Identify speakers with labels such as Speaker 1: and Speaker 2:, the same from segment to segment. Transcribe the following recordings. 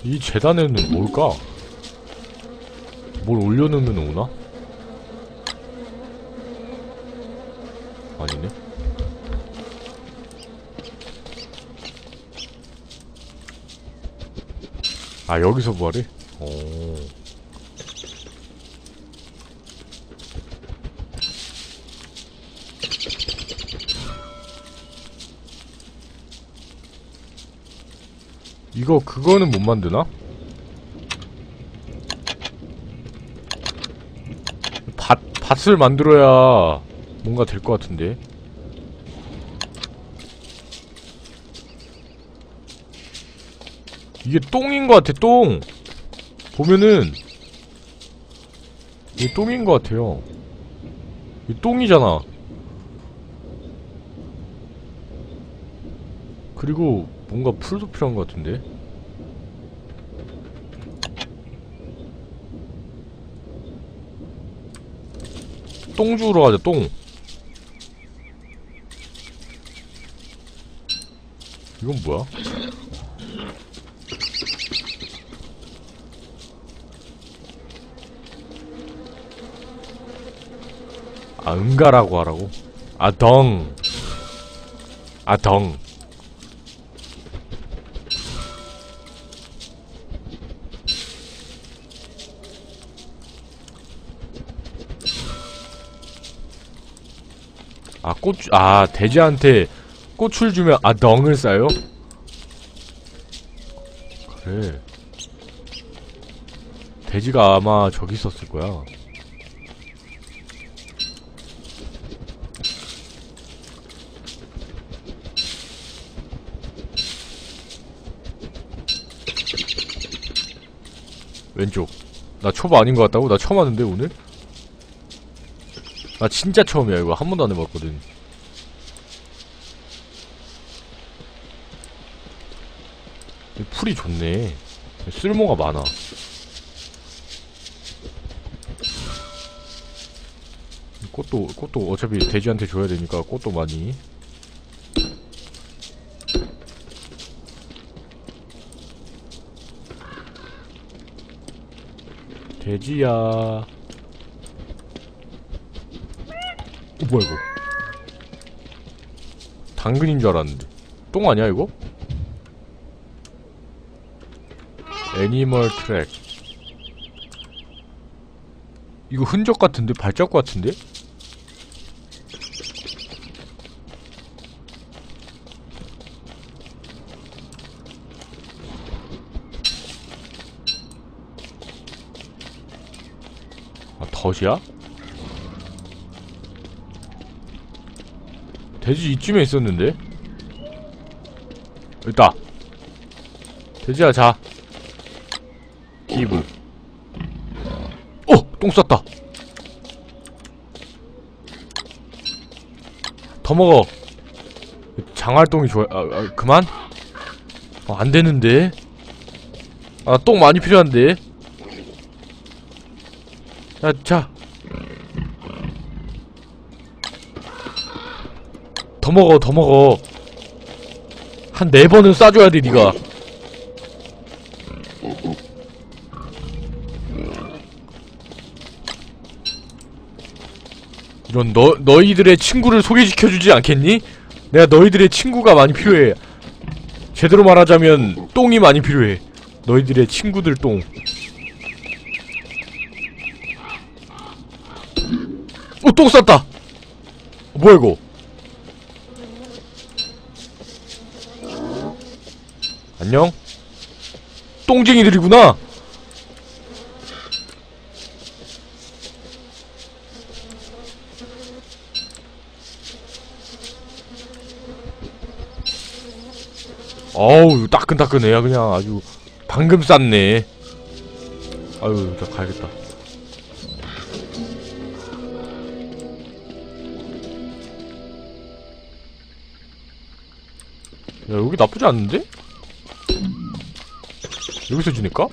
Speaker 1: 이 재단에는 뭘까? 뭘 올려놓으면 오나? 아니네. 아, 여기서 뭐하래? 오. 이거 그거는 못 만드나? 밭을 만들어야 뭔가 될 것 같은데. 이게 똥인 것 같아, 똥! 보면은 이게 똥인 것 같아요. 이게 똥이잖아. 그리고 뭔가 풀도 필요한 것 같은데. 똥 주우러 가자, 똥. 이건 뭐야? 아, 응가라고 하라고? 아, 덩. 아, 덩. 아, 돼지한테 꽃을 주면, 아, 덩을 싸요? 그래. 돼지가 아마 저기 있었을 거야. 왼쪽. 나 초보 아닌 것 같다고? 나 처음 하는데, 오늘? 나 진짜 처음이야, 이거. 한 번도 안 해봤거든. 풀이 좋네. 쓸모가 많아. 꽃도 어차피 돼지한테 줘야 되니까 꽃도 많이. 돼지야. 뭐야 이거? 당근인 줄 알았는데. 똥 아니야 이거? 애니멀 트랙. 이거 흔적 같은데? 발자국 같은데? 아, 덫이야? 돼지 이쯤에 있었는데? 있다. 돼지야, 자. 기브. 똥 쌌다. 더 먹어. 장활동이 좋아. 그만? 안 되는데? 아, 똥 많이 필요한데? 야, 자. 더 먹어, 더 먹어. 한 4번은 싸줘야 돼, 니가. 이런, 너희들의 친구를 소개시켜주지 않겠니? 내가 너희들의 친구가 많이 필요해. 제대로 말하자면, 똥이 많이 필요해. 너희들의 친구들 똥. 똥 쌌다! 뭐야, 이거? 안녕? 똥쟁이들이구나! 어우, 따끈따끈해. 그냥 아주 방금 쌌네. 아유, 나 가야겠다. 야, 여기 나쁘지 않은데? 여기서 지낼까?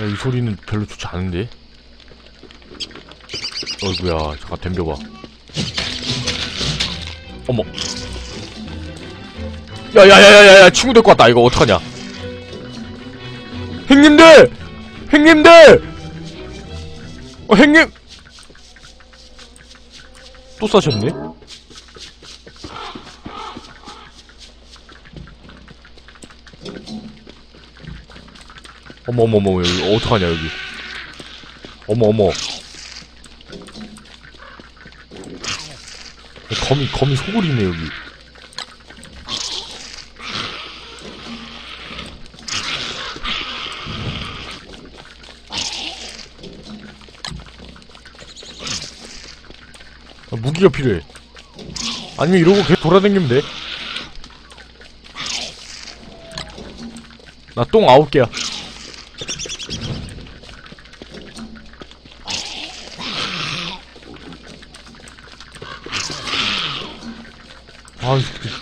Speaker 1: 이 소리는 별로 좋지 않은데? 어이구야, 잠깐 덤벼봐. 어머. 야야야야야, 친구 데리고 왔다. 이거 어떡하냐. 행님들! 행님들! 행님! 또 싸셨네? 어머어머머, 여기 어떡하냐 여기. 어머어머. 거미 소굴이네 여기. 무기가 필요해. 아니면 이러고 계속 돌아다니면 돼. 나 똥 9개야. 아,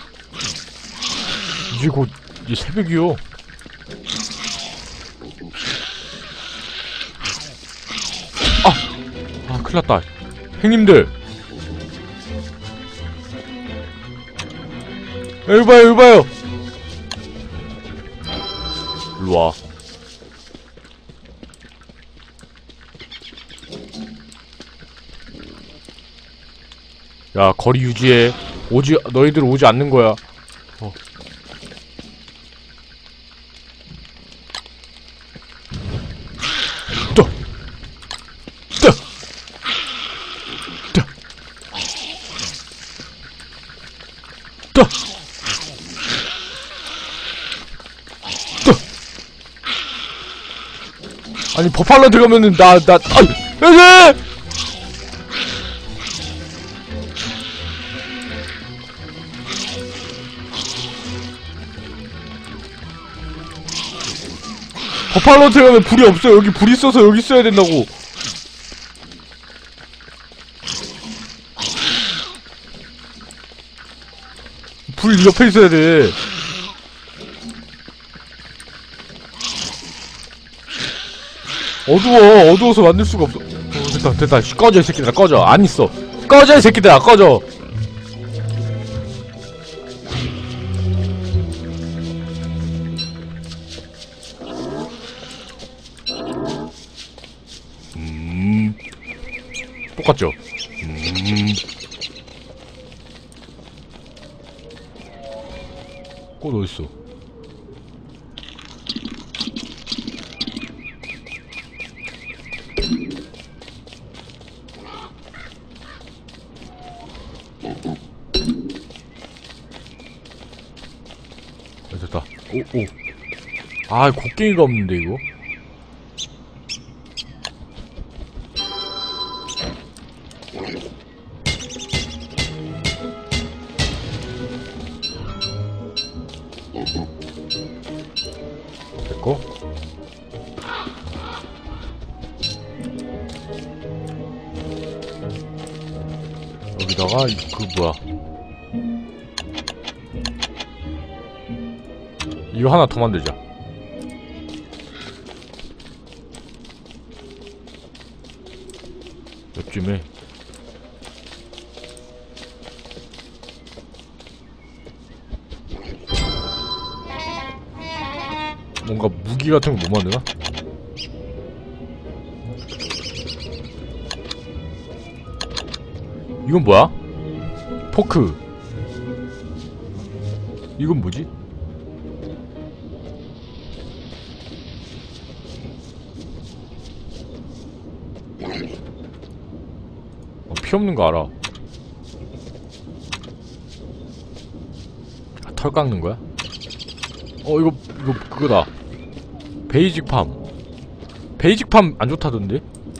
Speaker 1: 이제 곧 이제 새벽이요. 아, 큰일났다. 형님들, 여기 봐요, 여기 봐요. 일로와. 야, 거리 유지해. 너희들 오지 않는 거야. 또! 또! 또! 또! 또! 아니, 버팔로 들어가면은, 에이! 버팔로한테 가면 불이 없어요. 여기 불이 있어서 여기 있어야 된다고. 불 옆에 있어야 돼. 어두워서 만들 수가 없어. 됐다. 꺼져, 이 새끼들아, 꺼져. 안 있어. 꺼져, 이 새끼들아, 꺼져. 똑같죠? 꽃 어딨어? 됐다. 오. 아, 곡괭이가 없는데, 이거? 됐고. 여기다가, 뭐야. 이거 하나 더 만들자. 요쯤에 뭔가 무기 같은 거 못 만드나? 이건 뭐야? 포크. 이건 뭐지? 피 없는 거 알아. 털 깎는 거야? 이거 그거다. 베이직팜. 베이직팜 안 좋다던데?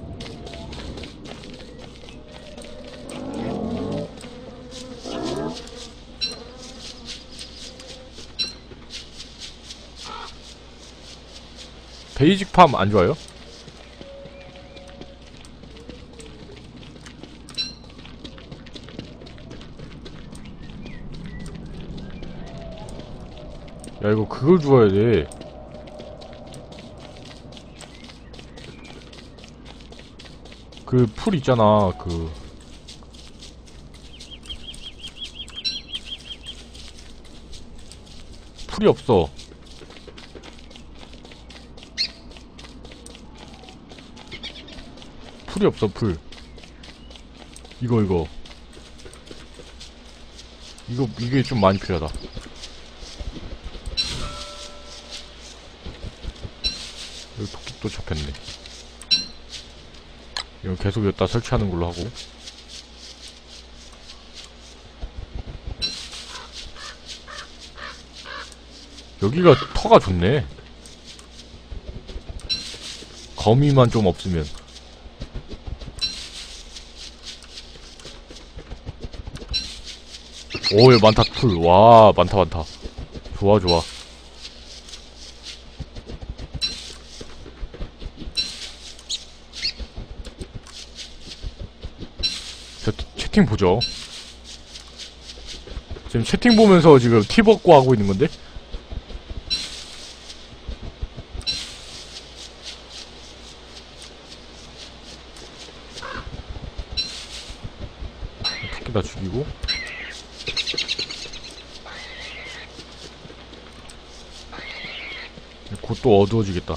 Speaker 1: 베이직팜 안 좋아요? 야, 이거 그걸 주워야 돼. 그 풀 있잖아. 그 풀이 없어. 풀이 없어. 풀. 이게 좀 많이 필요하다. 여기 토끼 또 잡혔네. 이거 계속 여기다 설치하는 걸로 하고. 여기가 터가 좋네. 거미만 좀 없으면. 오, 여기 많다. 풀. 와, 많다. 좋아. 저 채팅 보죠. 지금 채팅 보면서 지금 티버고 하고 있는 건데? 토끼 다 죽이고. 곧 또 어두워지겠다.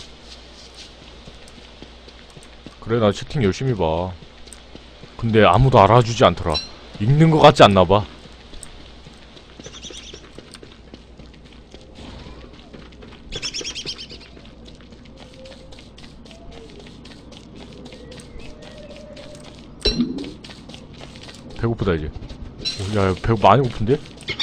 Speaker 1: 그래, 나 채팅 열심히 봐. 근데 아무도 알아주지 않더라. 읽는 것 같지 않나봐. 배고프다 이제. 오, 야, 배고 많이 고픈데?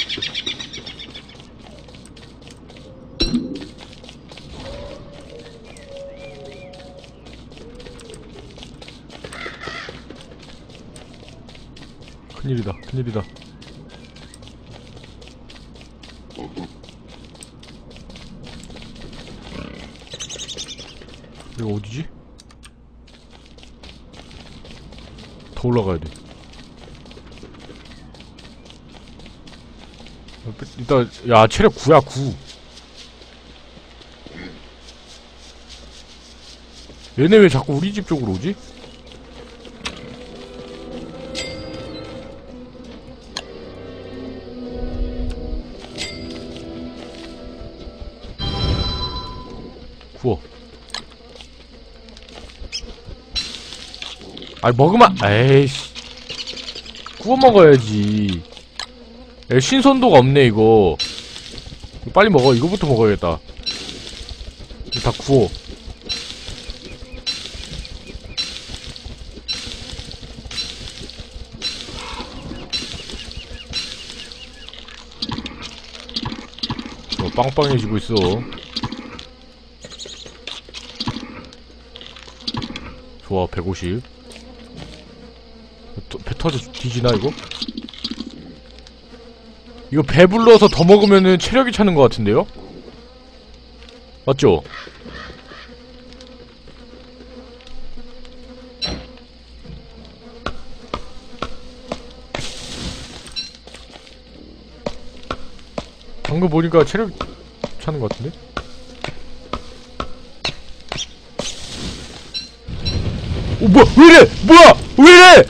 Speaker 1: 큰일이다. 이거 어디지? 더 올라가야 돼. 일단, 야, 체력 9야, 9. 얘네 왜 자꾸 우리 집 쪽으로 오지? 구워. 아니, 먹으면, 에이씨. 구워 먹어야지. 야, 신선도가 없네, 이거. 빨리 먹어. 이거부터 먹어야겠다. 이거 다 구워. 빵빵해지고 있어. 좋아, 150. 배 터져 뒤지나, 이거? 이거 배불러서 더 먹으면은 체력이 차는 것 같은데요? 맞죠? 방금 보니까 체력 차는 것 같은데? 오, 뭐야! 왜이래! 뭐야! 왜이래!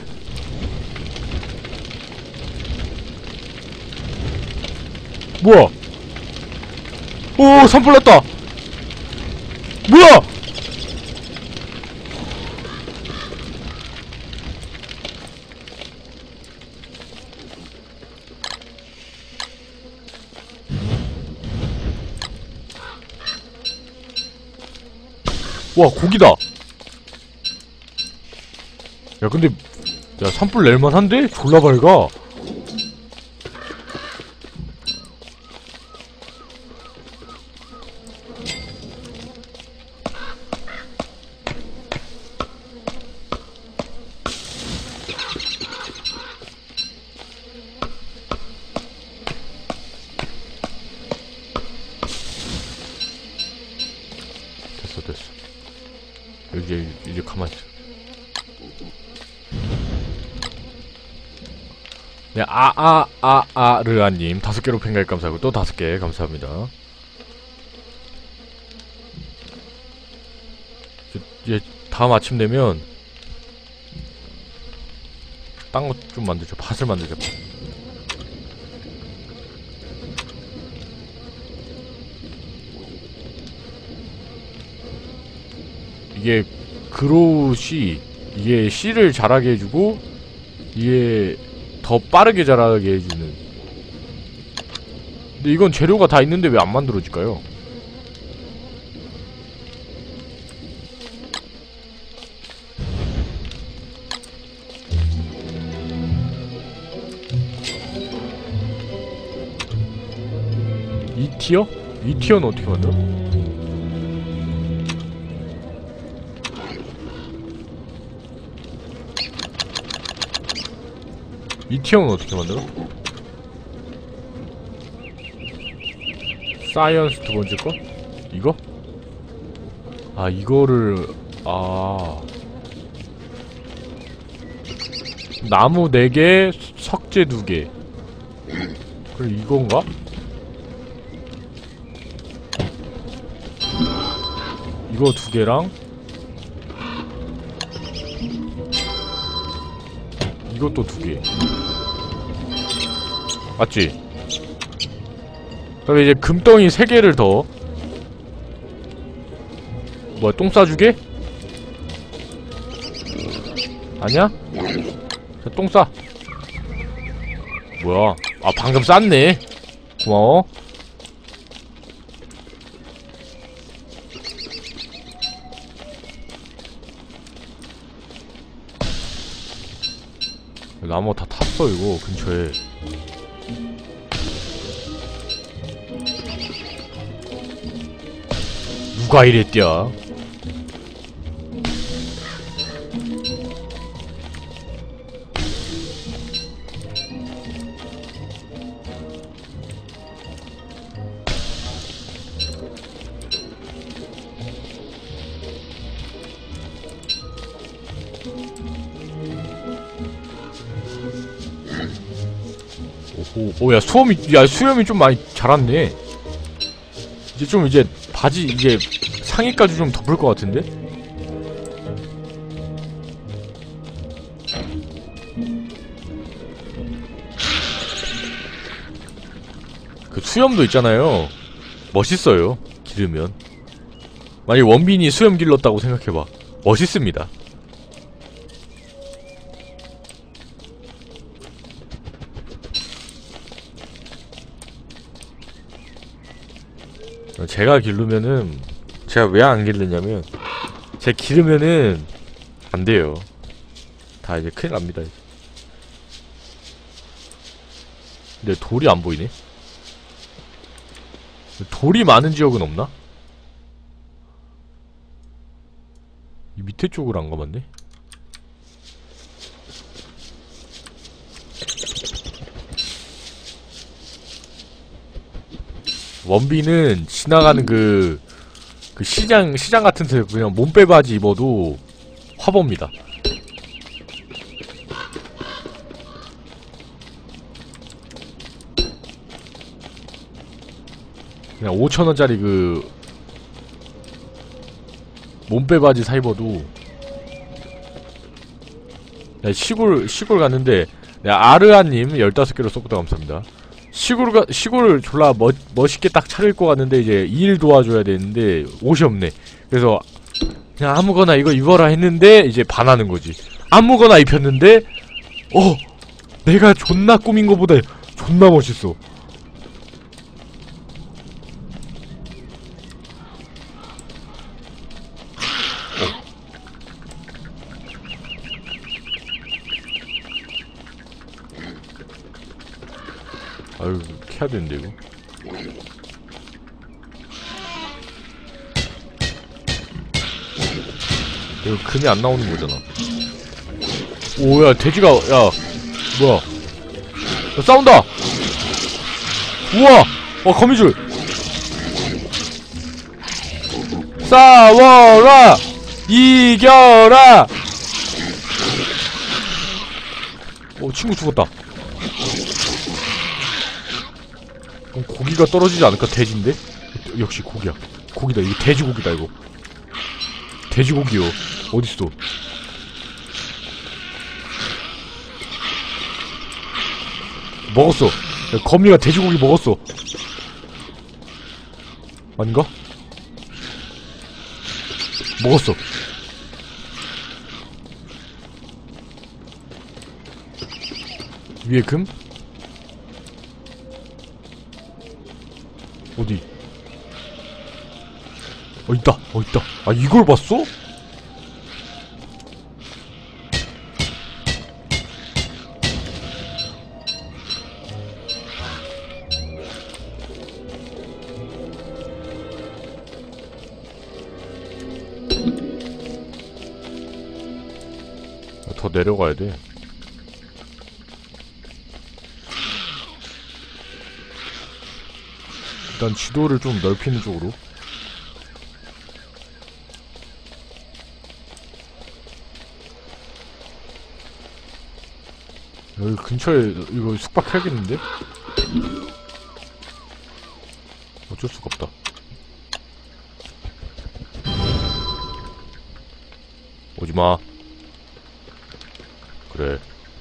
Speaker 1: 뭐야! 오, 산불 났다! 뭐야! 와, 고기다! 야, 근데, 야, 산불 낼만한데? 졸라 밝아. 됐어. 이제 가만히 있어. 네, 르아님 5개로 팬가입 감사하고 또 5개 감사합니다. 이제 다음 아침 되면 딴 거 좀 만들자. 밭을 만들자. 이게 그로웃이 이게 씨를 자라게 해주고 이게 더 빠르게 자라게 해주는. 근데 이건 재료가 다 있는데 왜 안 만들어질까요? 이 티어? 이 티어는 어떻게 만들어? 이 티어는 어떻게 만들어? 사이언스 두 번째 거? 이거? 아, 이거를, 나무 4개, 석재 2개. 그럼 이건가? 이거 2개랑 이것도 2개. 맞지? 그럼 이제 금덩이 3개를 더. 뭐야, 똥 싸주게? 아니야? 자, 똥 싸. 뭐야? 아, 방금 쌌네. 고마워. 나무 다 탔어, 이거 근처에. 누가 이랬디야? 오, 야, 수염이 좀 많이 자랐네. 이제 좀 바지, 상의까지 좀 덮을 것 같은데? 그 수염도 있잖아요. 멋있어요. 기르면. 만약 원빈이 수염 길렀다고 생각해봐. 멋있습니다. 제가 기르면은, 제가 왜 안 기르냐면, 제가 기르면은 안 돼요. 다 이제 큰일 납니다. 이제. 근데 돌이 안 보이네. 돌이 많은 지역은 없나? 이 밑에 쪽으로 안 가봤네. 원빈은 지나가는 그 시장 같은 데 그냥 몸빼바지 입어도 화보입니다. 그냥 5,000원짜리 그 몸빼바지 사 입어도. 시골 갔는데, 아르아님 15개로 서브다 감사합니다. 시골을 졸라 멋있게 딱 차려입고 갔는데, 이제 일 도와줘야 되는데 옷이 없네. 그래서 그냥 아무거나 이거 입어라 했는데 이제 반하는 거지. 아무거나 입혔는데 내가 존나 꾸민 거보다 존나 멋있어. 아유, 캐야 되는데 이거. 이거 금이 안 나오는 거잖아. 오야, 돼지가, 야, 뭐야? 야, 싸운다. 우와, 거미줄. 싸워라, 이겨라. 친구 죽었다. 그럼 고기가 떨어지지 않을까? 돼지인데? 역시 고기야. 고기다. 이거 돼지고기다, 이거. 돼지고기요. 어딨어? 먹었어. 야, 거미가 돼지고기 먹었어. 아닌가? 먹었어. 위에 금? 어디? 있다. 있다. 아, 이걸 봤어? 더 내려가야 돼. 일단 지도를 좀 넓히는 쪽으로. 여기 근처에 이거 숙박해야겠는데? 어쩔 수가 없다. 오지마. 그래.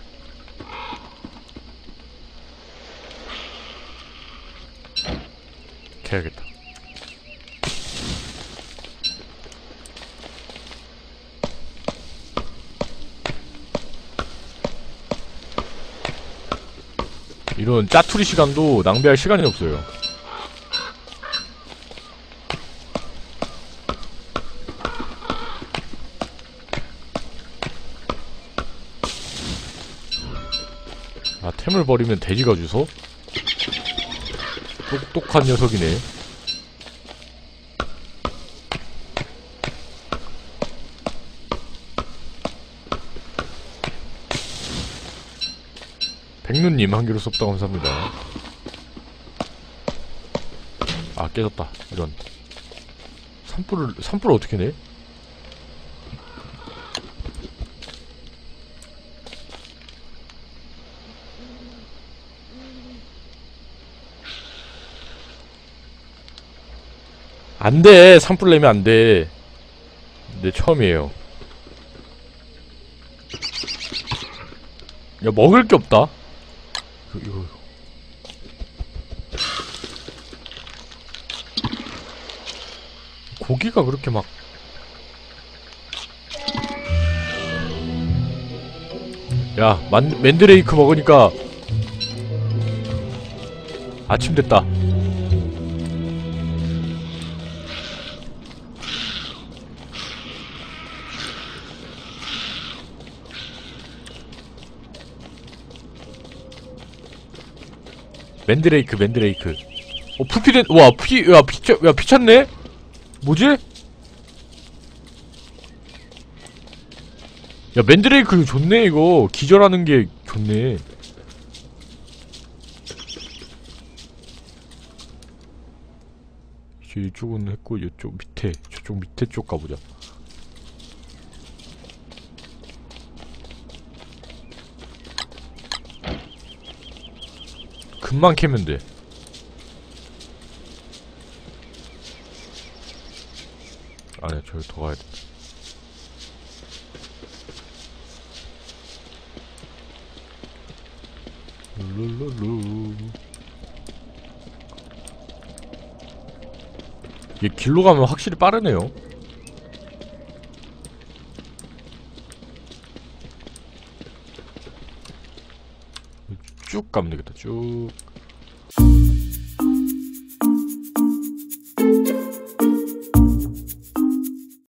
Speaker 1: 캐야겠다. 이런 짜투리 시간도 낭비할 시간이 없어요. 아, 템을 버리면 돼지가 주소? 똑똑한 녀석이네. 백누님 한 개로 쏙다 감사합니다. 아, 깨졌다. 이런. 산불을 어떻게 내? 안 돼! 산불 내면 안 돼. 네, 처음이에요. 야, 먹을 게 없다. 이거. 고기가 그렇게 막. 야, 맨드레이크 먹으니까 아침 됐다. 맨드레이크. 풀피된, 와, 피 찼네? 뭐지? 야, 맨드레이크 좋네, 이거. 기절하는 게 좋네. 이제 이쪽은 했고, 이쪽 밑에, 저쪽 밑에 쪽 가보자. 금방 캐면 돼. 아니야, 저기 더 가야 돼. 룰루루. 이게 길로 가면 확실히 빠르네요. 쭉 가면 되겠다. 쭉.